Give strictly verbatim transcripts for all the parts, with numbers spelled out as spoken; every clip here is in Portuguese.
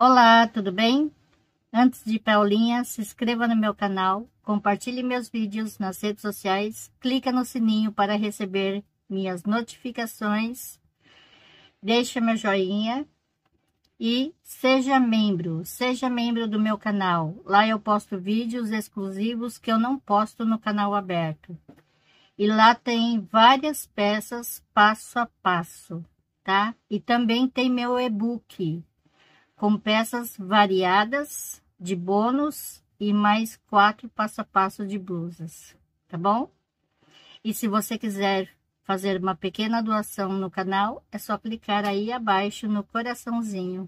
Olá, tudo bem? Antes de ir para a aulinha, se inscreva no meu canal, compartilhe meus vídeos nas redes sociais, clica no sininho para receber minhas notificações, deixa meu joinha e seja membro, seja membro do meu canal. Lá eu posto vídeos exclusivos que eu não posto no canal aberto. E lá tem várias peças passo a passo, tá? E também tem meu e-book com peças variadas de bônus e mais quatro passo a passo de blusas, tá bom? E se você quiser fazer uma pequena doação no canal, é só clicar aí abaixo no coraçãozinho.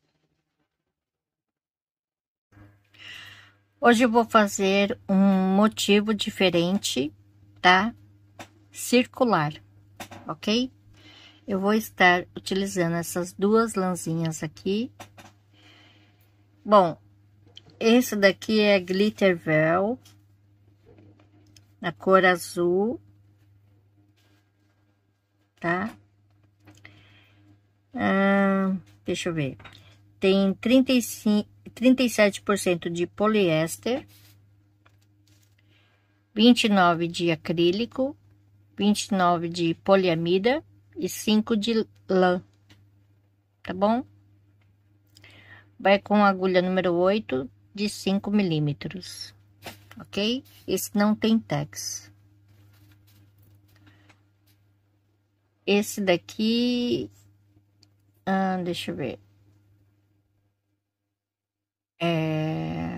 Hoje eu vou fazer um motivo diferente, tá? Circular, ok? Eu vou estar utilizando essas duas lãzinhas aqui. Bom, esse daqui é Glitter Veil, na cor azul, tá? Ah, deixa eu ver. Tem trinta e cinco, trinta e sete por cento de poliéster, vinte e nove por cento de acrílico, vinte e nove por cento de poliamida e cinco por cento de lã, tá bom? Vai com agulha número oito de cinco milímetros, ok? Esse não tem tex. Esse daqui, ah, deixa eu ver. É...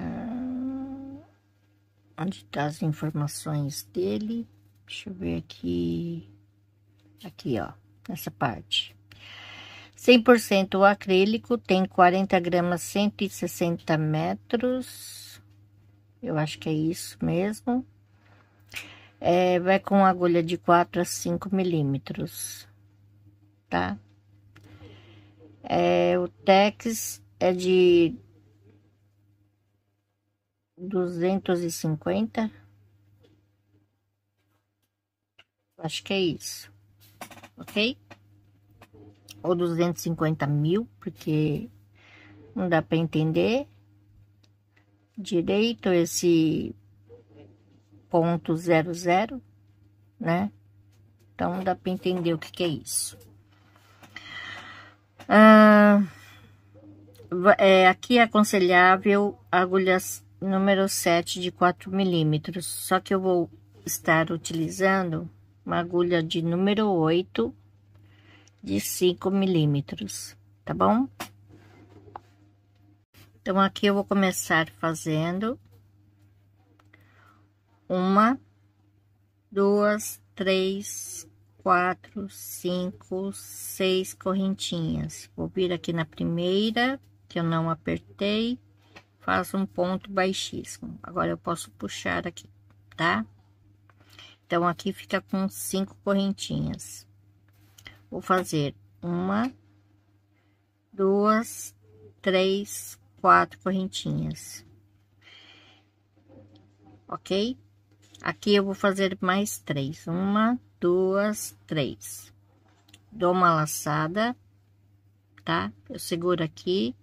Onde tá as informações dele? Deixa eu ver aqui. Aqui, ó, nessa parte. cem por cento acrílico, tem quarenta gramas, cento e sessenta metros. Eu acho que é isso mesmo. É, vai com agulha de quatro a cinco milímetros, tá? É, o tex é de duzentos e cinquenta. Acho que é isso, ok? Ou duzentos e cinquenta mil, porque não dá para entender direito esse ponto zero zero, né? Então, dá para entender o que, que é isso. Ah, é, aqui é aconselhável agulhas número sete de quatro milímetros. Só que eu vou estar utilizando uma agulha de número oito de cinco milímetros, tá bom? Então, aqui eu vou começar fazendo uma, duas, três, quatro, cinco, seis correntinhas. Vou vir aqui na primeira, que eu não apertei, faço um ponto baixíssimo. Agora eu posso puxar aqui, tá? Então, aqui fica com cinco correntinhas. Vou fazer uma, duas, três, quatro correntinhas. Ok? Aqui eu vou fazer mais três. Uma, duas, três. Dou uma laçada, tá? Eu seguro aqui,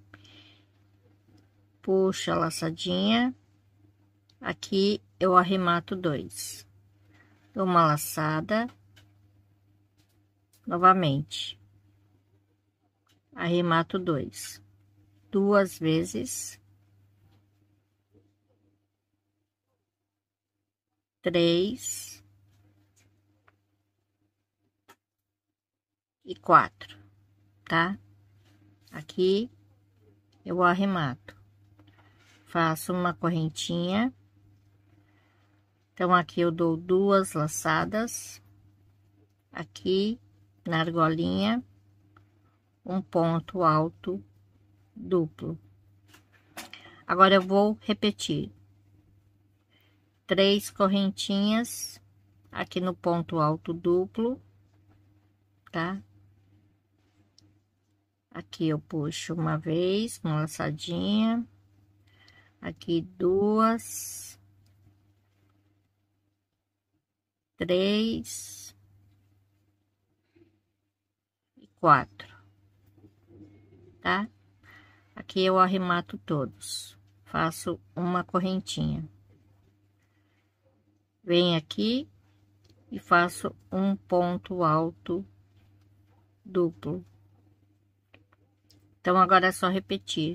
puxo a laçadinha. Aqui eu arremato dois. Dou uma laçada, novamente. Arremato dois. Duas vezes. Três. E quatro, tá? Aqui eu arremato. Faço uma correntinha. Então, aqui eu dou duas laçadas. Aqui na argolinha, um ponto alto duplo. Agora eu vou repetir. Três correntinhas aqui no ponto alto duplo, tá? Aqui eu puxo uma vez, uma laçadinha. Aqui duas. Três. E quatro, tá? Aqui eu arremato todos, faço uma correntinha. Venho aqui e faço um ponto alto duplo. Então, agora é só repetir.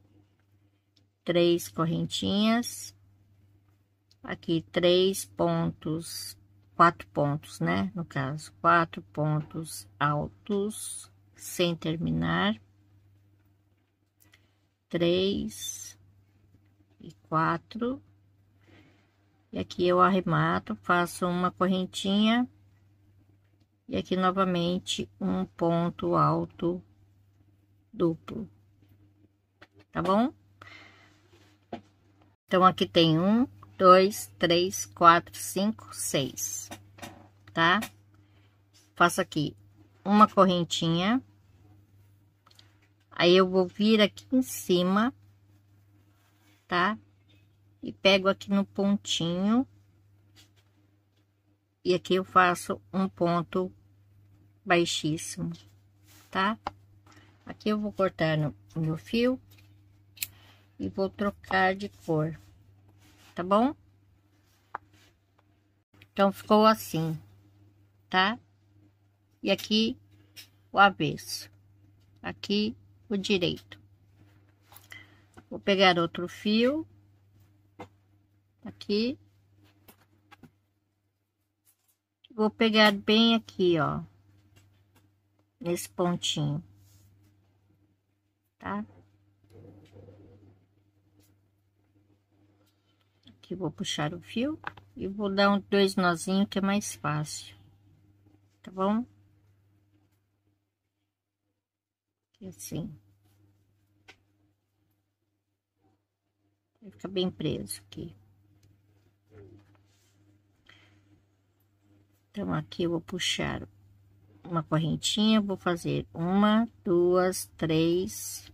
Três correntinhas. Aqui, três pontos, quatro pontos, né? No caso, quatro pontos altos, sem terminar. Três e quatro. E aqui eu arremato, faço uma correntinha. E aqui novamente um ponto alto duplo, tá bom? Então, aqui tem um, dois, três, quatro, cinco, seis, tá? Faço aqui uma correntinha, aí eu vou vir aqui em cima, tá? E pego aqui no pontinho, e aqui eu faço um ponto baixíssimo, tá? Aqui eu vou cortar no meu fio e vou trocar de cor, tá bom? Então, ficou assim, tá? E aqui o avesso, aqui o direito. Vou pegar outro fio, aqui. Vou pegar bem aqui, ó, nesse pontinho, tá? Aqui vou puxar o fio e vou dar um, dois nozinhos que é mais fácil, tá bom? Aqui assim. Vai ficar bem preso aqui. Então, aqui eu vou puxar uma correntinha, vou fazer uma, duas, três,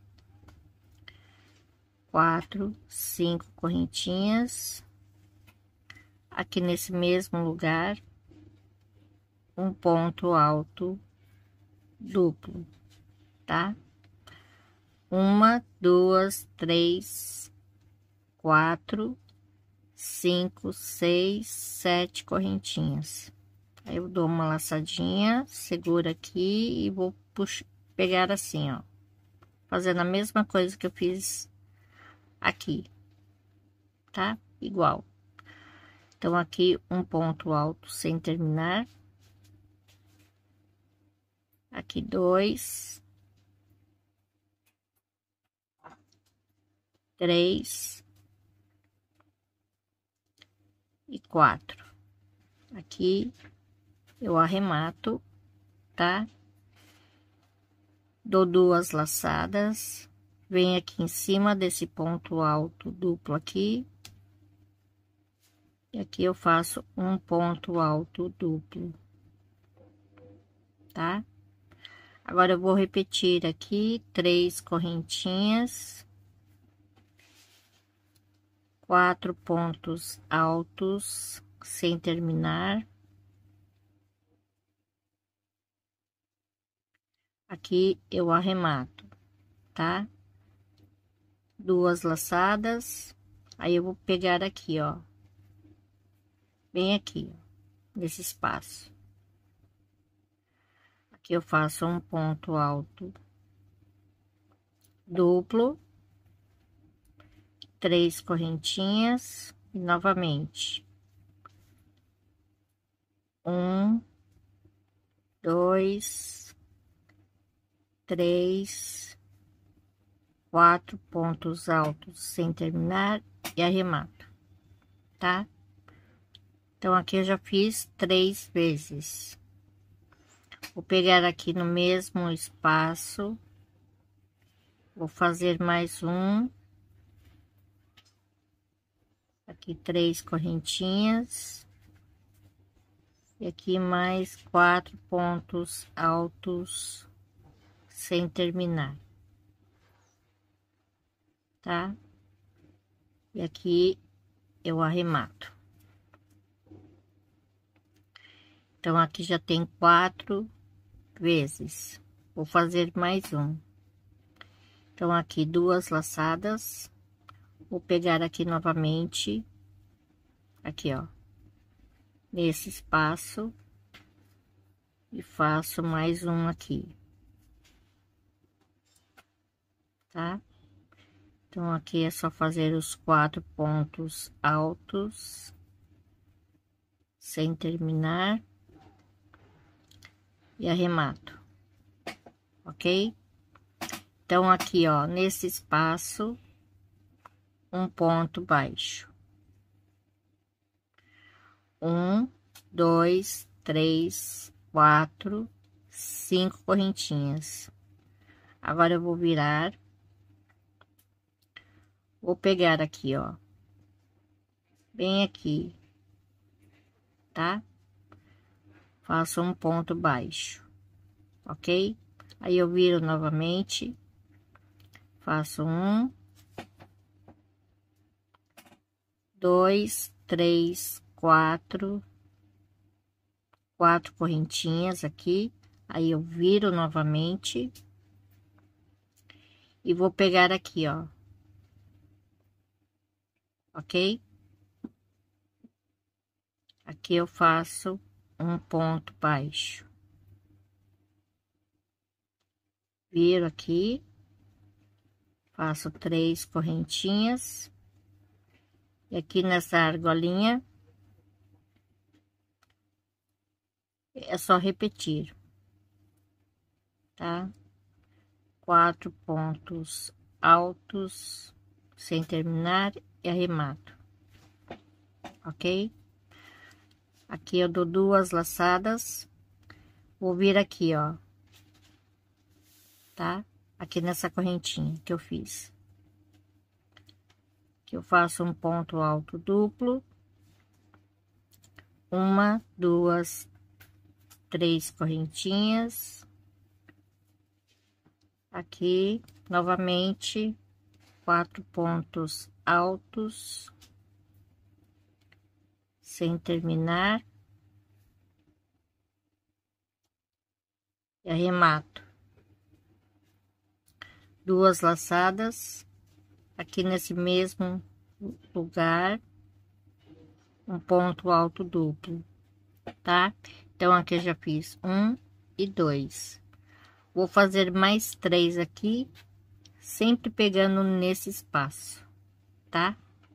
quatro, cinco correntinhas. Aqui nesse mesmo lugar, um ponto alto duplo, tá? Uma, duas, três, quatro, cinco, seis, sete correntinhas. Aí eu dou uma laçadinha, seguro aqui e vou puxar, pegar assim, ó, fazendo a mesma coisa que eu fiz aqui, tá? Igual. Então, aqui um ponto alto sem terminar. Aqui dois, três e quatro. Aqui eu arremato, tá? Dou duas laçadas, venho aqui em cima desse ponto alto duplo aqui. E aqui eu faço um ponto alto duplo, tá? Agora eu vou repetir aqui três correntinhas, quatro pontos altos sem terminar. Aqui eu arremato, tá? Duas laçadas, aí eu vou pegar aqui, ó, bem aqui, ó, nesse espaço. Aqui eu faço um ponto alto duplo, três correntinhas e novamente um, dois, três, quatro pontos altos sem terminar e arremato, tá? Então, aqui eu já fiz três vezes. Vou pegar aqui no mesmo espaço, vou fazer mais um. Aqui três correntinhas. E aqui mais quatro pontos altos sem terminar, tá? E aqui eu arremato. Então, aqui já tem quatro vezes. Vou fazer mais um. Então, aqui duas laçadas, vou pegar aqui novamente, aqui, ó, nesse espaço, e faço mais um aqui, tá? Então, aqui é só fazer os quatro pontos altos, sem terminar, e arremato, ok? Então, aqui, ó, nesse espaço, um ponto baixo. Um, dois, três, quatro, cinco correntinhas. Agora, eu vou virar. Vou pegar aqui, ó. Bem aqui, tá? Faço um ponto baixo, ok? Aí, eu viro novamente. Faço um, dois, três, quatro, quatro correntinhas aqui. Aí, eu viro novamente e vou pegar aqui, ó, ok? Aqui eu faço um ponto baixo, viro aqui, faço três correntinhas. E aqui nessa argolinha, é só repetir, tá? Quatro pontos altos, sem terminar, e arremato, ok? Aqui eu dou duas laçadas, vou vir aqui, ó, tá? Aqui nessa correntinha que eu fiz. Que eu faço um ponto alto duplo. Uma, duas, três correntinhas. Aqui, novamente, quatro pontos altos, sem terminar, e arremato. Duas laçadas, aqui nesse mesmo lugar, um ponto alto duplo, tá? Então, aqui eu já fiz um e dois. Vou fazer mais três aqui, sempre pegando nesse espaço, tá?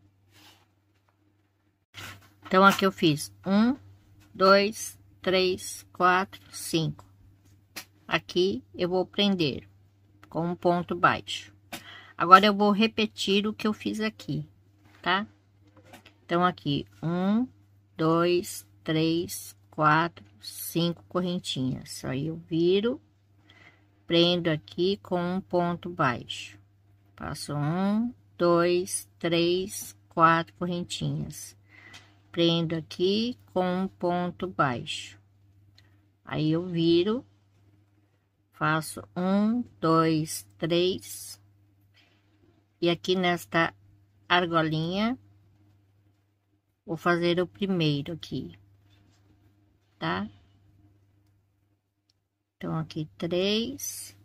Então, aqui eu fiz um, dois, três, quatro, cinco. Aqui eu vou prender com um ponto baixo. Agora, eu vou repetir o que eu fiz aqui, tá? Então, aqui, um, dois, três, quatro, cinco correntinhas. Aí, eu viro, prendo aqui com um ponto baixo. Faço um, dois, três, quatro correntinhas. Prendo aqui com um ponto baixo. Aí, eu viro, faço um, dois, três. E aqui nesta argolinha, vou fazer o primeiro aqui, tá? Então, aqui três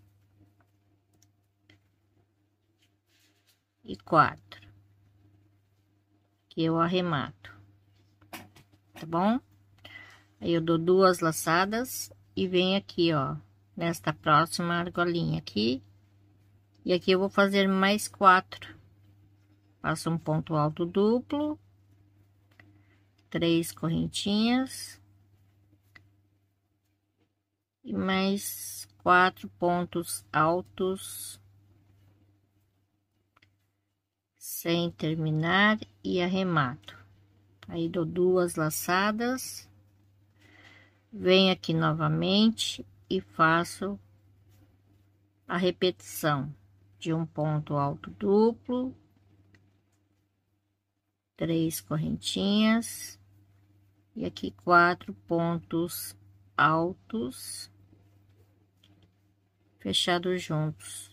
e quatro, que eu arremato, tá bom? Aí, eu dou duas laçadas e venho aqui, ó, nesta próxima argolinha aqui, e aqui eu vou fazer mais quatro. Faço um ponto alto duplo, três correntinhas e mais quatro pontos altos, sem terminar, e arremato. Aí, dou duas laçadas, venho aqui novamente e faço a repetição de um ponto alto duplo, três correntinhas e aqui quatro pontos altos fechados juntos,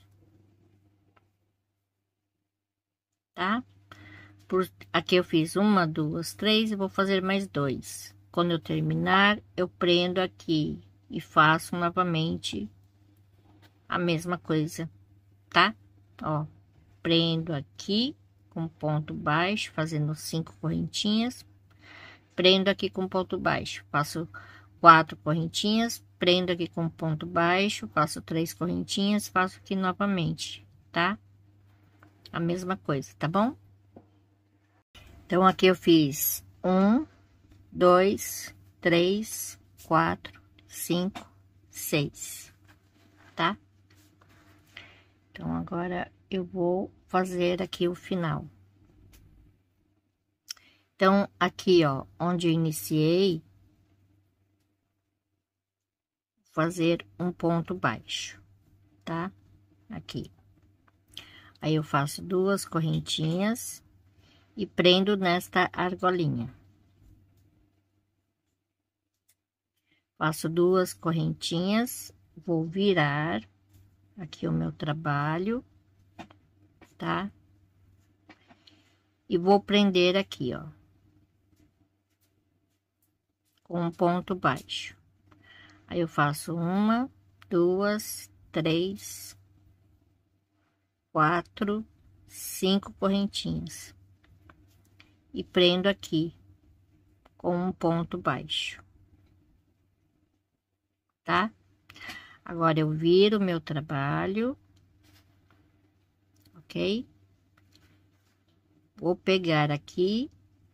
tá? Por aqui eu fiz uma, duas, três e vou fazer mais dois. Quando eu terminar, eu prendo aqui e faço novamente a mesma coisa, tá? ó, prendo aqui com ponto baixo, fazendo cinco correntinhas, prendo aqui com ponto baixo, faço quatro correntinhas, prendo aqui com ponto baixo, faço três correntinhas, faço aqui novamente, tá? A mesma coisa, tá bom? Então, aqui eu fiz um, dois, três, quatro, cinco, seis, tá? Então, agora eu vou fazer aqui o final. Então, aqui, ó, onde eu iniciei, fazer um ponto baixo, tá? Aqui. Aí, eu faço duas correntinhas e prendo nesta argolinha. Faço duas correntinhas, vou virar aqui o meu trabalho, tá? E vou prender aqui, ó, com um ponto baixo. Aí, eu faço uma, duas, três, quatro, cinco correntinhas. E prendo aqui com um ponto baixo, tá? Agora, eu viro o meu trabalho, ok? Vou pegar aqui,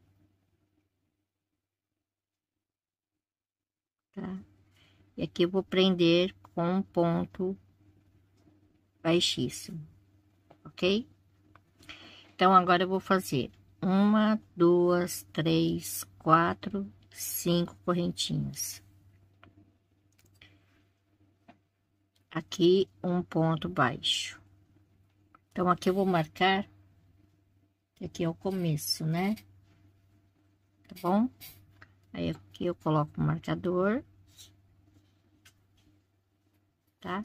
tá? E aqui eu vou prender com um ponto baixíssimo, ok? Então, agora eu vou fazer uma, duas, três, quatro, cinco correntinhas. Aqui um ponto baixo. Então, aqui eu vou marcar, aqui é o começo, né? Tá bom? Aí, aqui eu coloco o marcador, tá?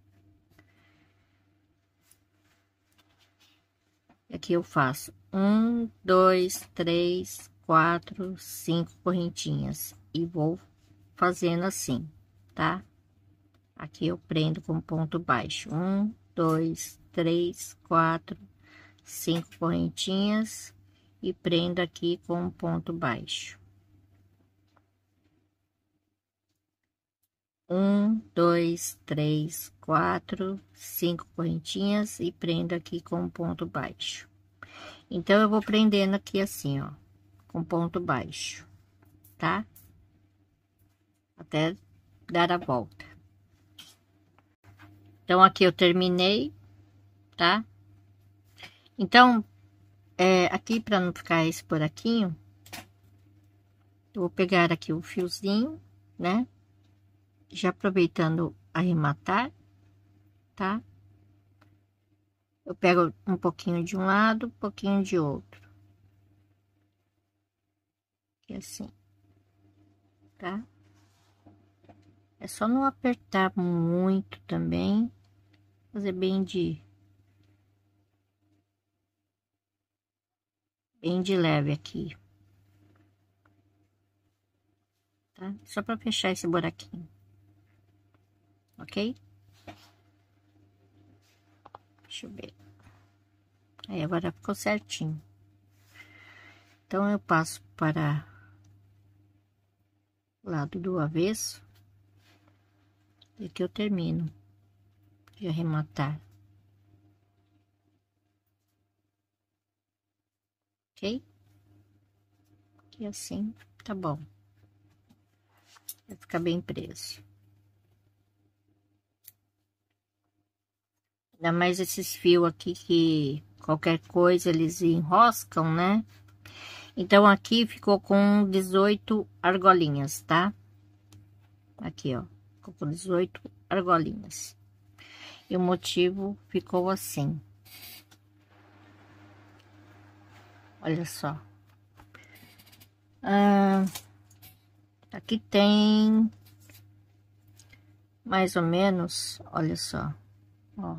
Aqui eu faço um, dois, três, quatro, cinco correntinhas e vou fazendo assim, tá? Aqui eu prendo com ponto baixo, um, dois, três, quatro, cinco correntinhas e prendo aqui com um ponto baixo. Um, dois, três, quatro, cinco correntinhas e prendo aqui com um ponto baixo. Então, eu vou prendendo aqui assim, ó, com ponto baixo, tá? Até dar a volta. Então, aqui eu terminei, tá? Então, é, aqui para não ficar esse buraquinho, eu vou pegar aqui o fiozinho, né? Já aproveitando arrematar, tá? Eu pego um pouquinho de um lado, um pouquinho de outro. Aqui assim, tá? É só não apertar muito também, fazer bem de... bem de leve aqui. Tá? Só para fechar esse buraquinho. Ok? Deixa eu ver. Aí, agora ficou certinho. Então, eu passo para o lado do avesso. E aqui eu termino de arrematar. Ok? E assim, tá bom. Vai ficar bem preso. Ainda mais esses fios aqui que qualquer coisa eles enroscam, né? Então, aqui ficou com dezoito argolinhas, tá? Aqui, ó. Ficou com dezoito argolinhas. E o motivo ficou assim. Olha só. Ah, aqui tem mais ou menos, olha só, ó.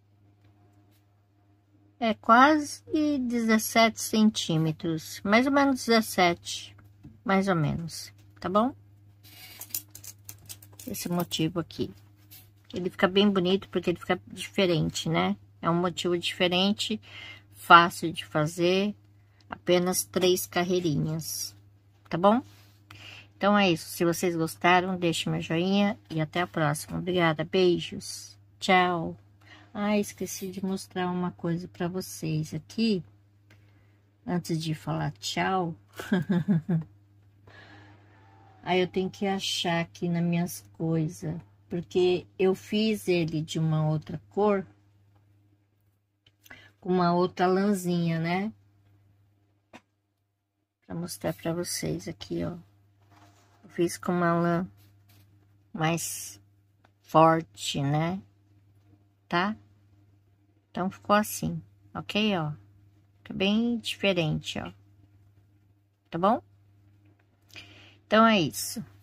É quase dezessete centímetros, mais ou menos dezessete, mais ou menos, tá bom? Esse motivo aqui. Ele fica bem bonito porque ele fica diferente, né? É um motivo diferente, fácil de fazer, apenas três carreirinhas, tá bom? Então é isso, se vocês gostaram, deixe meu joinha e até a próxima. Obrigada, beijos, tchau. Ah, esqueci de mostrar uma coisa para vocês aqui, antes de falar tchau. Aí eu tenho que achar aqui nas minhas coisas, porque eu fiz ele de uma outra cor, com uma outra lãzinha, né? Pra mostrar pra vocês aqui, ó. Eu fiz com uma lã mais forte, né? Tá? Então ficou assim, ok, ó? Fica bem diferente, ó. Tá bom? Então é isso.